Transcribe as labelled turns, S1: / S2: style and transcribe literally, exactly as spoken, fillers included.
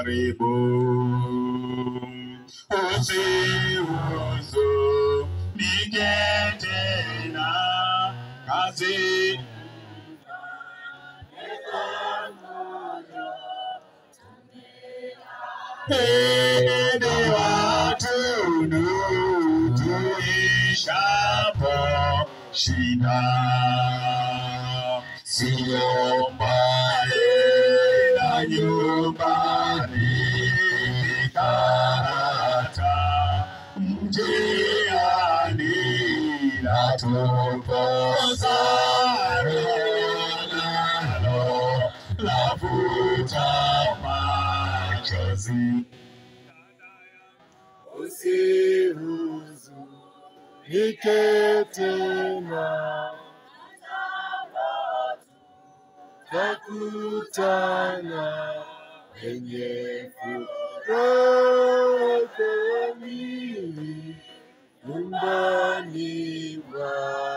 S1: karibu. Usihuzunike tena, kazi heri watu tuishapo shida, sio mbali na nyumbani, hata mjiani na tupoza nalo lavuta machozi.
S2: Usihuzunike tena, takutana wenye furaha kamili nyumbani mwa